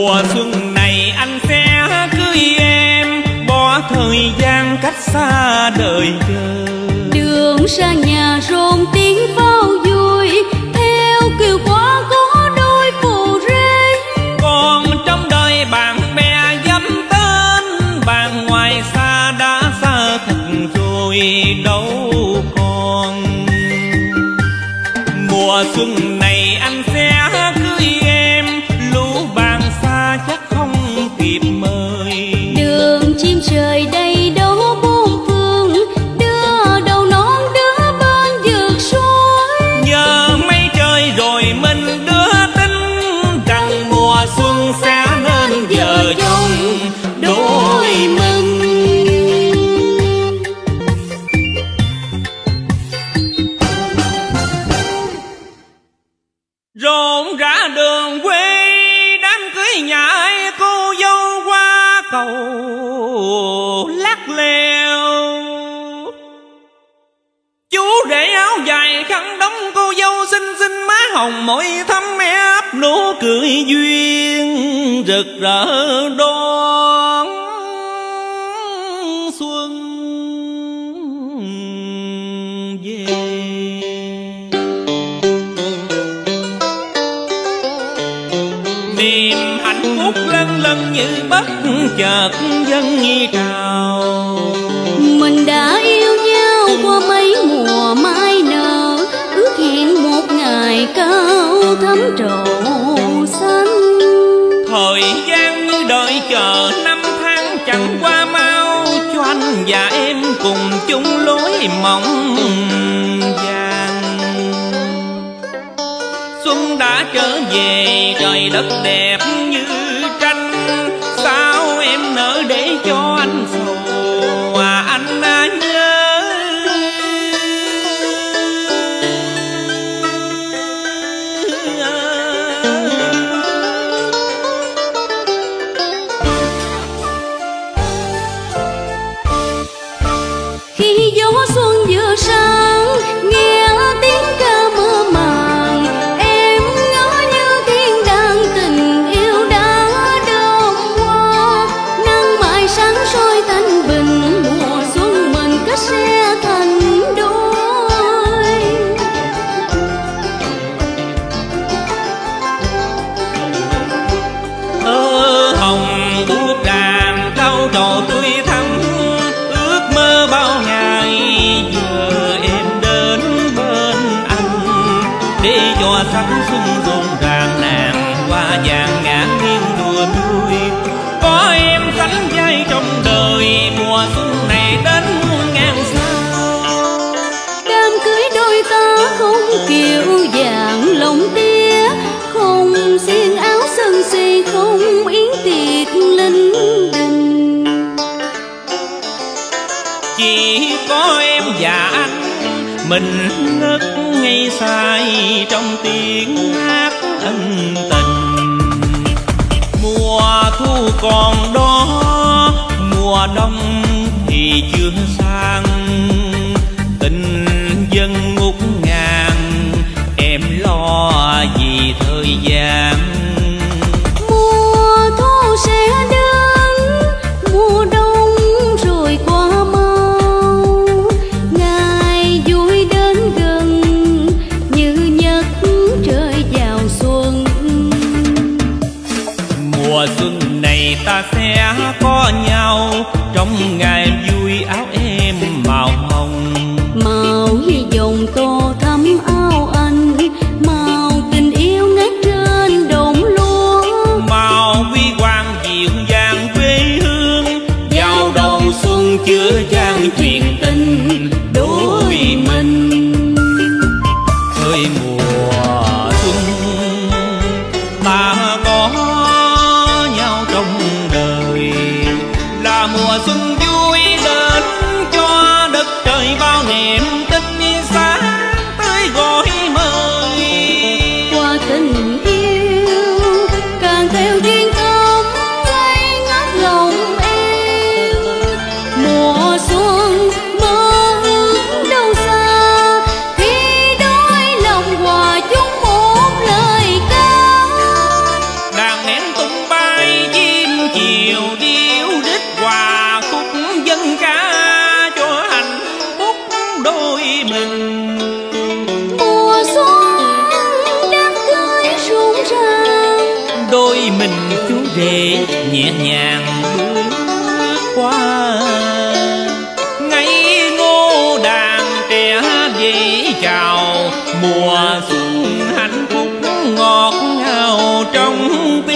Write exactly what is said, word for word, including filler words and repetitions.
Mùa xuân này anh sẽ cưới em, bỏ thời gian cách xa đời chờ. Đường xa nhà rộn tiếng pháo vui, theo kiều qua có đôi phù rê. Còn trong đời bạn bè dám tên, bạn ngoài xa đã xa thật rồi đâu còn. Mùa xuân này anh sẽ cưới em, lũ bạn xa chắc không kịp mời. Đường chim trời đầy đâu bốn phương, đứa đầu non đứa bên vượt suối. Nhờ mấy trời rồi mình đưa tin rằng mùa xuân sẽ nên vợ chồng đôi mình. Rộn rã đường quê, đám cưới nhà ai cô dâu qua cầu lắc leo. Chú để áo dài khăn đóng, cô dâu xinh xinh má hồng môi thắm ép, nụ cười duyên rực rỡ đón xuân về. Niềm hạnh phúc lân lân như bất chợt dâng nghi trào. Mình đã yêu nhau qua mấy mùa mai nở, ước hẹn một ngày cao thắm trầu xanh. Thời gian như đợi chờ năm tháng chẳng qua mau, cho anh và em cùng chung lối mộng vàng. Xuân đã trở về, trời đất đẹp như tranh, sao em nỡ để cho anh sầu à anh à nhớ. Khi gió xuân vừa sáng, nghe tiếng ca mơ màng, em ngỡ như thiên đàng tình yêu đã đơm hoa. Nắng mai sáng soi thanh bình, mùa xuân mình kết sẽ thành đôi. Ơ hồng buốt đàn câu trầu tươi thắm, ước mơ bao ngày giờ em đến bên anh, để cho sắc xuân rộn ràng nàng hoa vàng ngã nghiêng đùa vui. Có em sánh vai trong đời, mùa xuân này đến muôn ngàn sao. Đám cưới đôi ta không kiệu vàng lồng tia, không xiên áo sân si, không yến tiệc linh đình. Chỉ có em và anh, mình ngất ngây say trong tiếng hát ân tình. Mùa thu còn đó, mùa đông thì chưa sang, tình dân ngút ngàn, em lo vì thời gian. Mùa thu sẽ đến, mùa đông rồi qua mau, ngày vui đến gần như nhật trời vào xuân. Mùa xuân này ta sẽ có nhau, trong ngày vui áo em màu hồng. Màu hy vọng tô thắm áo anh, màu tình yêu nét trên đồng lúa. Màu huy hoàng dịu dàng quê hương, vào đầu xuân chứa chan chuyện tình đôi mình. Thời mùa xuân ta có nhau trong đời, là mùa xuân vui đến cho đất trời bao niềm tin sáng tới gọi mời. Qua tình yêu càng theo duyên ấm ngây ngất lòng em. Mùa xuân mơ ước đâu xa, khi đôi lòng hòa chung một lời ca. Đàn nén tung bay đôi mình. Mùa xuân đám cưới rộn ràng, đôi mình chú rể nhẹ nhàng bước qua. Ngây ngô đàn trẻ dậy chào, mùa xuân hạnh phúc ngọt ngào trong tim.